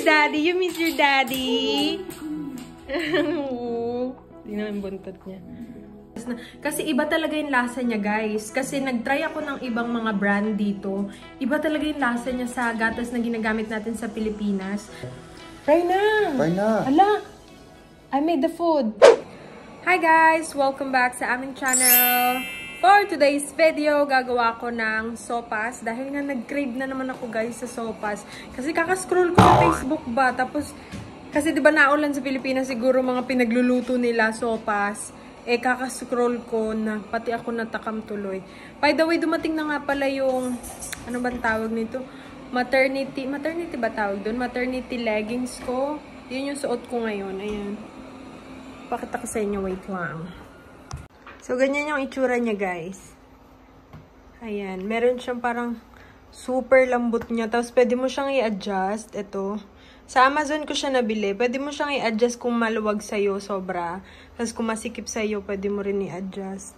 daddy? You miss your daddy? Hindi naman buntot niya. Kasi iba talaga yung lasa niya, guys. Kasi nag-try ako ng ibang mga brand dito. Iba talaga yung lasa niya sa gatas na ginagamit natin sa Pilipinas. Try na! Try na! Ala! I made the food! Hi guys! Welcome back sa aming channel. For today's video, gagawa ko ng sopas. Dahil nga nag-crave na naman ako, guys, sa sopas. Kasi kakascroll ko sa Facebook ba. Tapos, kasi diba naulan sa Pilipinas, siguro mga pinagluluto nila sopas. Eh, kakascroll ko na pati ako natakam tuloy. By the way, dumating na nga pala yung, ano bang tawag nito? Maternity ba tawag doon? Maternity leggings ko. Yun yung suot ko ngayon. Ayan. Pakita ko sa inyo, wait lang. So, ganyan yung itsura niya, guys. Ayan. Meron siyang parang super lambot niya. Tapos, pwede mo siyang i-adjust. Ito. Sa Amazon ko siya nabili. Pwede mo siyang i-adjust kung maluwag sa'yo, sobra. Tapos kung masikip sa'yo, pwede mo rin i-adjust.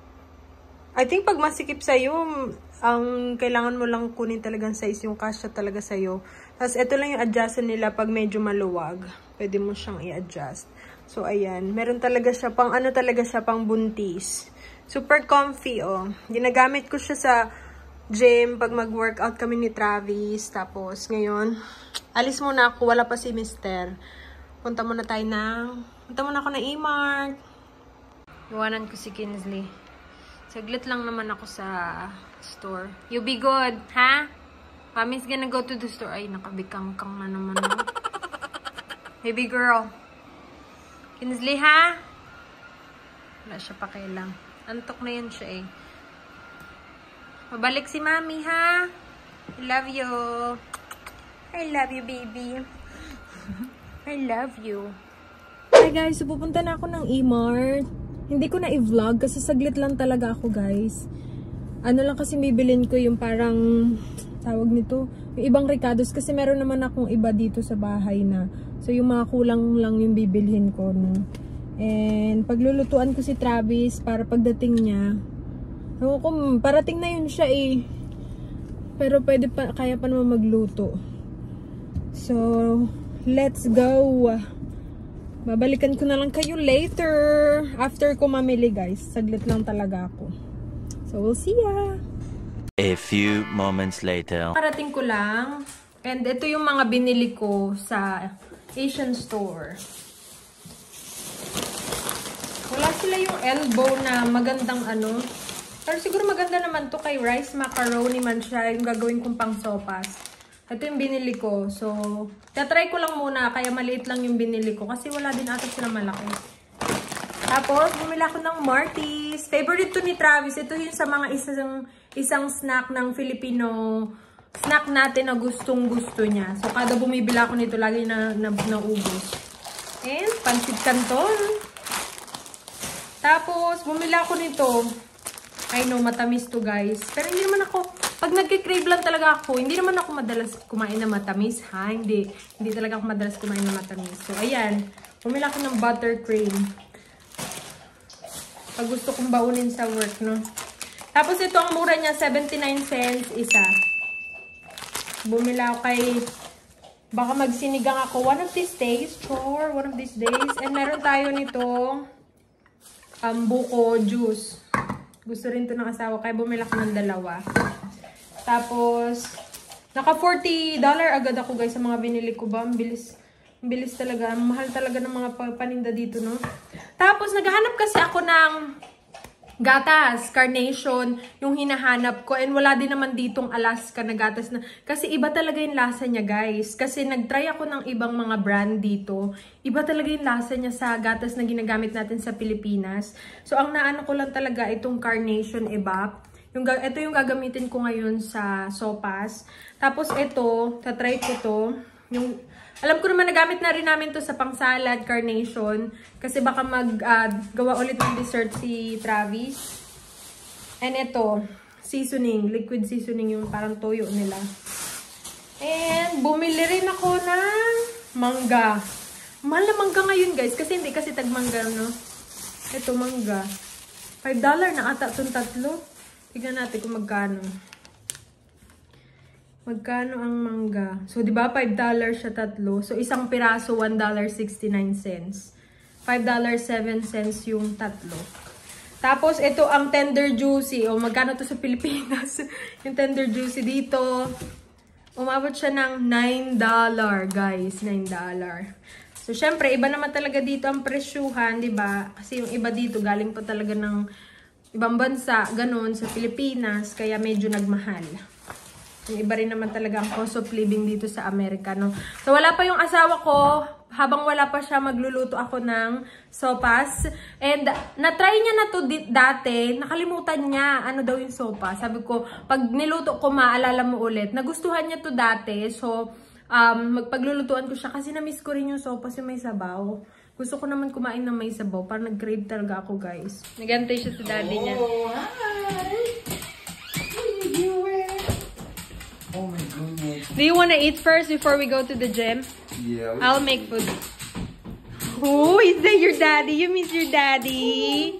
I think pag masikip sa'yo, ang kailangan mo lang kunin talagang size yung kasya talaga sa'yo. Tapos ito lang yung adjustan nila pag medyo maluwag. Pwede mo siyang i-adjust. So ayan, meron talaga siya, pang ano talaga siya, pang buntis. Super comfy, oh. Ginagamit ko siya sa gym pag mag-workout kami ni Travis. Tapos ngayon, alis muna ako. Wala pa si Mister. Punta muna ako na E-Mart. Iwanan ko si Kinsley. Saglit lang naman ako sa store. You be good, ha? Mommy's gonna go to the store. Ay, nakabikangkang na naman. Baby girl. Kinsley, ha? Wala siya pakialam. Antok na yan siya, eh. Mabalik si Mommy, ha? I love you. I love you, baby. I love you. Hi guys, so pupunta na ako ng E-Mart. Hindi ko na i-vlog kasi saglit lang talaga ako, guys. Ano lang kasi bibilin ko yung parang tawag nito, yung ibang ricados kasi meron naman akong iba dito sa bahay na. So yung mga kulang lang yung bibilhin ko, no. And paglulutuan ko si Travis para pagdating niya. Ako, parating na yun siya, eh. Pero pwede pa, kaya pa naman magluto. So, let's go. Babalikan ko na lang kayo later. After ko mamili, guys. Saglit lang talaga ako. So, we'll see ya. A few moments later. Parating ko lang. And ito yung mga binili ko sa Asian store. Wala sila yung elbow na magandang ano. Pero siguro maganda naman to kay rice macaroni man siya. Yung gagawin kong pang sopas. Ito yung binili ko. So, tatry ko lang muna. Kaya maliit lang yung binili ko. Kasi wala din ata sila malaki. Tapos, bumili ako ng Martis. Favorite to ni Travis. Ito yung sa mga isang snack ng Filipino snack natin na gustong-gusto niya. So, kada bumibili ako nito, lagi na naubos. And, pancit canton. Tapos, bumili ako nito. I know, matamis to, guys. Pero hindi naman ako, pag nagkikrave lang talaga ako, hindi naman ako madalas kumain na matamis, ha? Hindi talaga ako madalas kumain na matamis. So, ayan. Bumili ako ng buttercream. Pag gusto kong baunin sa work, no? Tapos, ito ang mura niya, 79 cents isa. Bumili ako kay, baka magsinigang ako one of these days. Sure, one of these days. And meron tayo nito, buko juice. Gusto rin to ng asawa, kaya bumili ako ng dalawa. Tapos, naka $40 agad ako, guys, sa mga binili ko ba. Ang bilis talaga. Ang mahal talaga ng mga paninda dito, no? Tapos, naghahanap kasi ako ng gatas, carnation, yung hinahanap ko. And wala din naman ditong Alaska na gatas na. Kasi iba talaga yung lasa niya, guys. Kasi nag-try ako ng ibang mga brand dito. Iba talaga yung lasa niya sa gatas na ginagamit natin sa Pilipinas. So, ang naano ko lang talaga itong carnation evap. Ito yung gagamitin ko ngayon sa sopas. Tapos ito, tatry ko to. Alam ko naman nagamit na rin namin to sa pang-salad, carnation. Kasi baka gawa ulit ng dessert si Travis. And ito, seasoning. Liquid seasoning yung parang toyo nila. And bumili rin ako ng mangga. Mahal na mangga ngayon, guys. Kasi hindi kasi tag-mangga, no? Ito, mangga. $5 na ata itong tatlo. Tignan natin kung magkano. Magkano ang mangga? So, di ba, $5 siya tatlo. So, isang piraso, $1.69. $5.07 yung tatlo. Tapos, ito ang tender juicy. O, magkano to sa Pilipinas? Yung tender juicy dito, umabot siya ng $9, guys. $9. So, syempre, iba naman talaga dito ang presyuhan, di ba? Kasi yung iba dito, galing pa talaga ng ibang bansa, ganun, sa Pilipinas. Kaya medyo nagmahal. Yung iba rin naman talaga ang cost of living dito sa Amerika, no? So, wala pa yung asawa ko. Habang wala pa siya, magluluto ako ng sopas. And, na-try niya na to dati. Nakalimutan niya ano daw yung sopas. Sabi ko, pag niluto ko, maalala mo ulit. Nagustuhan niya to dati. So, magpaglulutuan ko siya kasi na-miss ko rin yung sopas yung may sabaw. Gusto ko naman kumain ng may sabaw. Parang nag-crave talaga ako, guys. Nagantay siya sa daddy niya. Oh, hi! What are you doing? Oh my goodness. Do you wanna eat first before we go to the gym? Yeah. I'll make food. Oh, is that your daddy? You miss your daddy?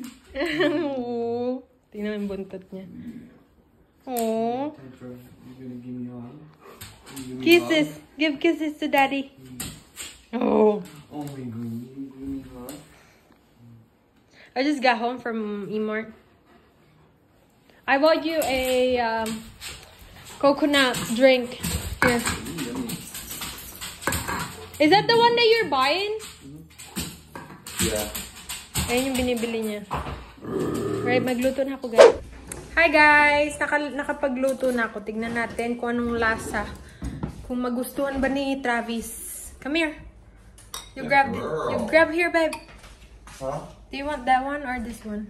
Oh. Tingnan mo yung buntot niya. Oh. You gonna give me a hug? Kisses. Give kisses to daddy. Oh. Oh my goodness. You give me a hug? I just got home from Emart. I bought you a coconut drink. Here. Is that the one that you're buying? Yeah. Ayun yung binibili niya. Right, magluto na ako, guys. Hi, guys! Nakapagluto na ako. Tignan natin kung anong lasa. Kung magustuhan ba ni Travis. Come here. You grab here, babe. Huh? Do you want that one or this one?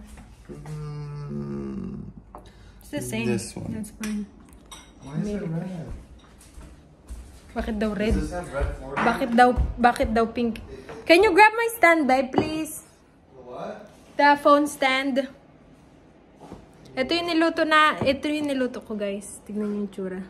It's the same. This one. That's fine. Why is it red? Bakit daw red? Does this have red for it? Bakit daw pink? Can you grab my stand, babe, please? What? The phone stand. Ito yung niluto ko, guys. Tignan niyo yung tsura.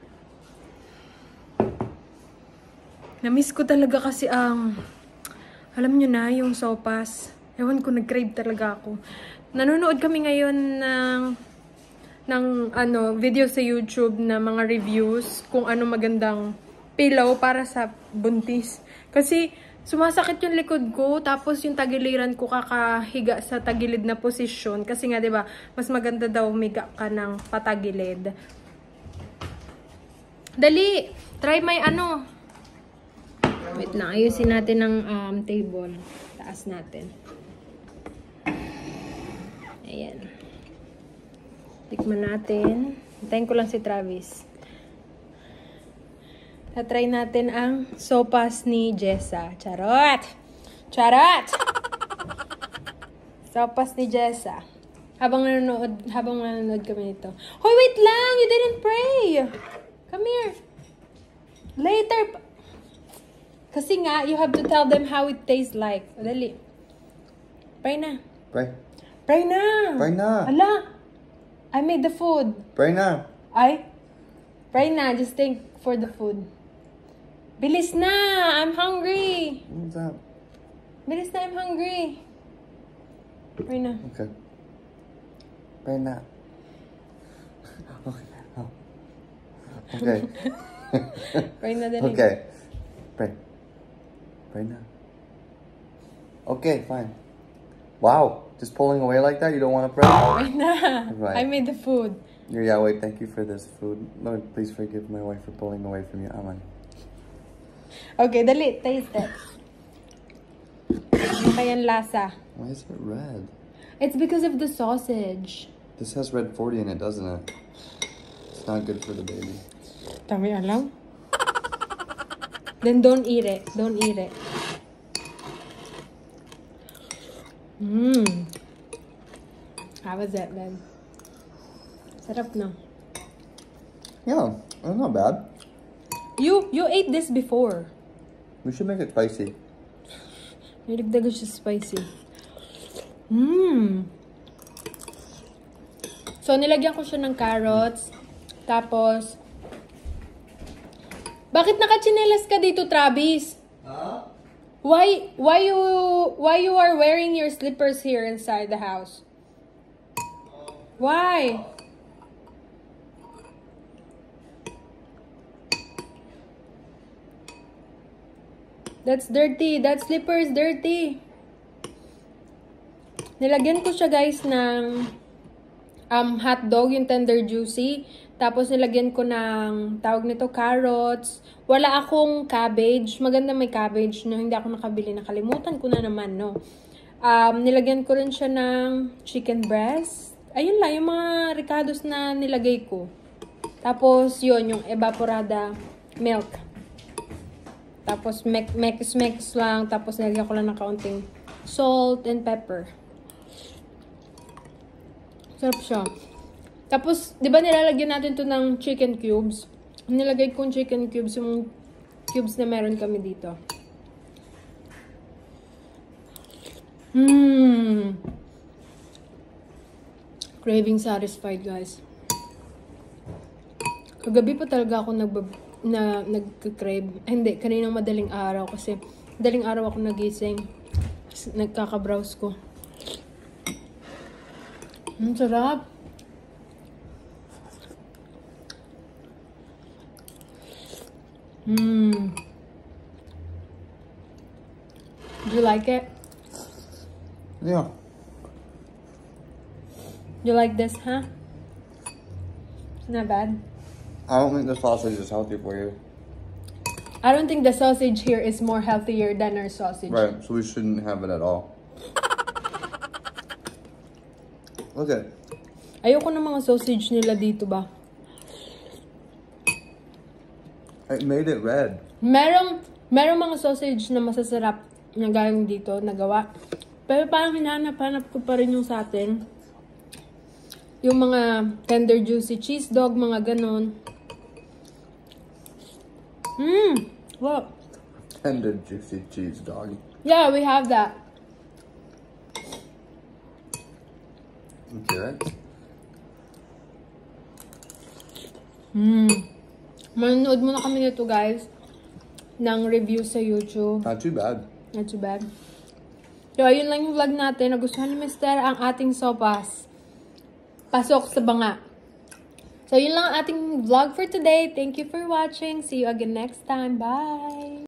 Na-miss ko talaga kasi alam nyo na, yung sopas. Ewan ko, nag-crave talaga ako. Nanonood kami ngayon ng video sa YouTube na mga reviews kung ano magandang pillow para sa buntis. Kasi sumasakit yung likod ko, tapos yung tagiliran ko kakahiga sa tagilid na posisyon. Kasi nga, 'di ba, mas maganda daw umiga ka ng patagilid. Dali, try my Wait lang, ayusin natin ng table. Taas natin. Ayan. Tikman natin. Hintayin ko lang si Travis. Tatry natin ang sopas ni Jessa. Charot! Charot! Sopas ni Jessa. Habang nanonood kami nito. Hoy, wait lang! You didn't pray! Come here. Later. Kasi nga, you have to tell them how it tastes like. Dali. Pray na. Pray. Pray na! Pray na. Hala! I made the food. Pray na. Pray na. Just think for the food. Bilis na! I'm hungry! What's that? Bilis na, I'm hungry. Pray na. Okay. Pray na. Okay. Oh. Okay. Pray na din. Okay. Pray. Pray na. Okay, fine. Wow. Just pulling away like that? You don't want to pray? Pray na. Right. I made the food. Yahweh, thank you for this food. Lord, please forgive my wife for pulling away from you. Amen. Okay, dali. Taste it. Ano kayang lasa? Why is it red? It's because of the sausage. This has red 40 in it, doesn't it? It's not good for the baby. Tami alam. Then don't eat it. Don't eat it. How was it, babe? Sarap na. Yeah, it's not bad. You ate this before. We should make it spicy. Nilagdagan siya spicy. So, nilagyan ko siya ng carrots. Tapos, bakit nakachinelas ka dito, Travis? Huh? Why you are wearing your slippers here inside the house? Why? That's dirty. That slipper is dirty. Nilagyan ko siya guys ng hotdog, yung tender juicy. Tapos nilagyan ko ng, tawag nito, carrots. Wala akong cabbage. Maganda may cabbage, no? Hindi ako nakabili. Nakalimutan ko na naman, no? Nilagyan ko rin siya ng chicken breast. Ayun lang, yung mga ricados na nilagay ko. Tapos, yun, yung evaporada milk. Tapos, mix lang. Tapos, nilagyan ko lang ng kaunting salt and pepper. Sarap siya. Tapos, di ba nilalagyan natin to ng chicken cubes? Nilagay kong chicken cubes, yung cubes na meron kami dito. Craving satisfied, guys. Kagabi pa talaga ako nagka-crave. Hindi, kaninang madaling araw kasi madaling araw ako nagising. Nagkaka-browse ko. Sarap. Do you like it? Yeah. You like this, huh? It's not bad. I don't think the sausage is healthy for you. I don't think the sausage here is more healthier than our sausage. Right, so we shouldn't have it at all. Look at it. Ayoko ng mga sausage nila dito ba? It made it red. Merong mga sausage na masasarap na gayong dito, nagawa. Pero parang hinahanap-hanap ko pa rin yung sa atin. Yung mga tender juicy cheese dog, mga ganon. Wow. Tender juicy cheese dog. Yeah, we have that. Okay. Manood muna kami nito, guys, ng review sa YouTube. Not too bad. Not too bad. So, ayun lang yung vlog natin. Nagustuhan ni Mr. ang ating sopas. Pasok sa banga. So, yun lang ang ating vlog for today. Thank you for watching. See you again next time. Bye!